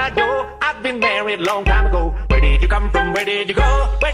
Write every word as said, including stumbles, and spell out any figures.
I go? I've been married long time ago. Where did you come from? Where did you go?